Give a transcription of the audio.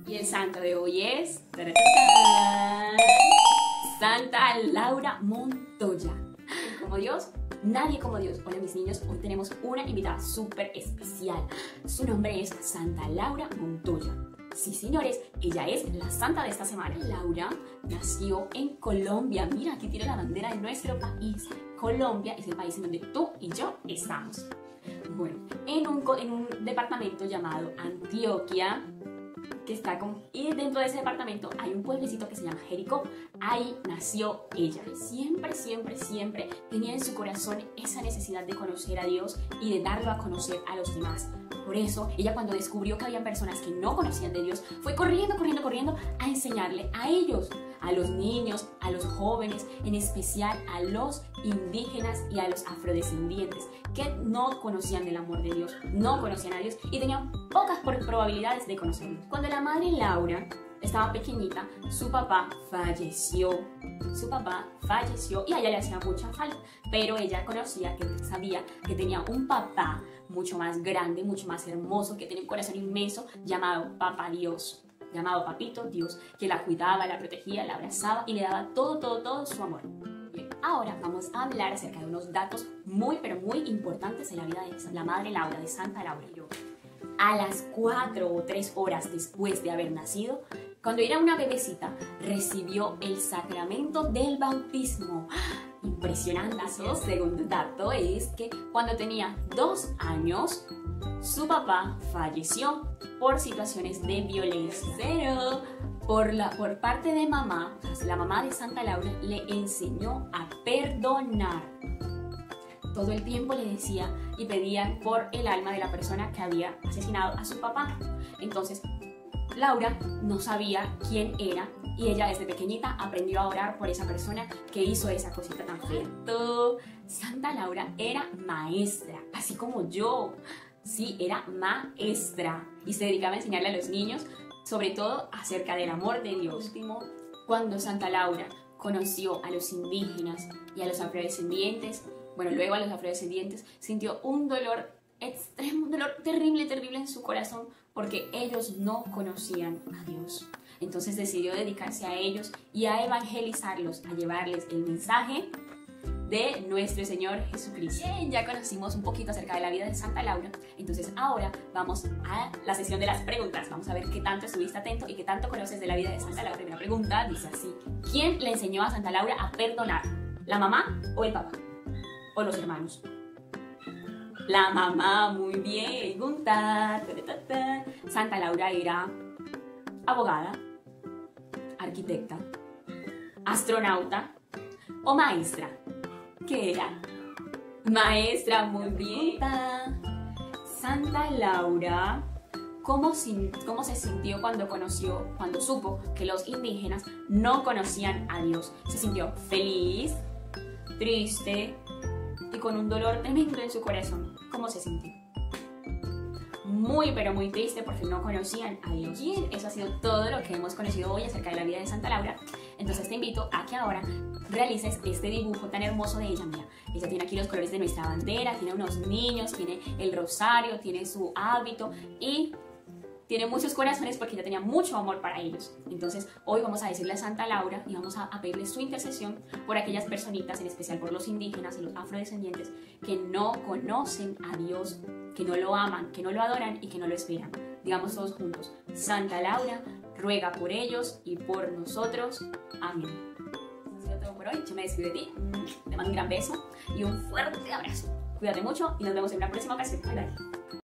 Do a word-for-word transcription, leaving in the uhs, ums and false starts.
Y el santo de hoy es ¡tararán! Santa Laura Montoya. Como Dios, nadie como Dios. Hola mis niños, hoy tenemos una invitada súper especial. Su nombre es Santa Laura Montoya. Sí, señores, ella es la santa de esta semana. Laura nació en Colombia. Mira, aquí tiene la bandera de nuestro país. Colombia es el país en donde tú y yo estamos. Bueno, en un, en un departamento llamado Antioquia, que está con, y dentro de ese departamento hay un pueblecito que se llama Jericó. Ahí nació ella. Siempre, siempre, siempre tenía en su corazón esa necesidad de conocer a Dios y de darlo a conocer a los demás. Por eso, ella cuando descubrió que había personas que no conocían de Dios, fue corriendo, corriendo, corriendo a enseñarle a ellos, a los niños, a los jóvenes, en especial a los indígenas y a los afrodescendientes, que no conocían del amor de Dios, no conocían a Dios y tenían pocas probabilidades de conocerlo. Cuando la madre Laura estaba pequeñita, su papá falleció. Su papá falleció y a ella le hacía mucha falta, pero ella conocía, que sabía que tenía un papá mucho más grande, mucho más hermoso, que tenía un corazón inmenso, llamado Papá Dios, llamado Papito Dios, que la cuidaba, la protegía, la abrazaba y le daba todo, todo, todo su amor. Bien, ahora vamos a hablar acerca de unos datos muy, pero muy importantes en la vida de la madre Laura, de Santa Laura. A las cuatro o tres horas después de haber nacido, cuando era una bebecita, recibió el sacramento del bautismo. Impresionante. El segundo dato es que cuando tenía dos años, su papá falleció por situaciones de violencia. Pero por, la, por parte de mamá, la mamá de Santa Laura le enseñó a perdonar. Todo el tiempo le decía y pedía por el alma de la persona que había asesinado a su papá. Entonces, Laura no sabía quién era y ella desde pequeñita aprendió a orar por esa persona que hizo esa cosita tan fea. Santa Laura era maestra, así como yo. Sí, era maestra y se dedicaba a enseñarle a los niños, sobre todo acerca del amor de Dios. Último, cuando Santa Laura conoció a los indígenas y a los afrodescendientes, bueno, luego a los afrodescendientes, sintió un dolor extremo, un dolor terrible, terrible en su corazón, porque ellos no conocían a Dios. Entonces decidió dedicarse a ellos y a evangelizarlos, a llevarles el mensaje de nuestro Señor Jesucristo. Bien, ya conocimos un poquito acerca de la vida de Santa Laura, entonces ahora vamos a la sesión de las preguntas. Vamos a ver qué tanto estuviste atento y qué tanto conoces de la vida de Santa Laura. Primera pregunta dice así: ¿quién le enseñó a Santa Laura a perdonar? ¿La mamá o el papá? ¿O los hermanos? La mamá, muy bien. Pregunta. Santa Laura era abogada, arquitecta, astronauta o maestra. ¿Qué era? Maestra, muy bien. Santa Laura, ¿cómo, ¿cómo se sintió cuando conoció, cuando supo que los indígenas no conocían a Dios? ¿Se sintió feliz, triste y con un dolor tremendo en su corazón? ¿Cómo se sintió? Muy, pero muy triste porque no conocían a Dios. Bien, eso ha sido todo lo que hemos conocido hoy acerca de la vida de Santa Laura. Entonces te invito a que ahora realices este dibujo tan hermoso de ella. Mira, ella tiene aquí los colores de nuestra bandera, tiene unos niños, tiene el rosario, tiene su hábito y tiene muchos corazones porque ella tenía mucho amor para ellos. Entonces hoy vamos a decirle a Santa Laura y vamos a, a pedirle su intercesión por aquellas personitas, en especial por los indígenas y los afrodescendientes que no conocen a Dios, que no lo aman, que no lo adoran y que no lo esperan. Digamos todos juntos: Santa Laura, ruega por ellos y por nosotros. Amén. Eso ha sido todo por hoy. Yo me despido de ti. Te mando un gran beso y un fuerte abrazo. Cuídate mucho y nos vemos en una próxima ocasión. Bye, bye.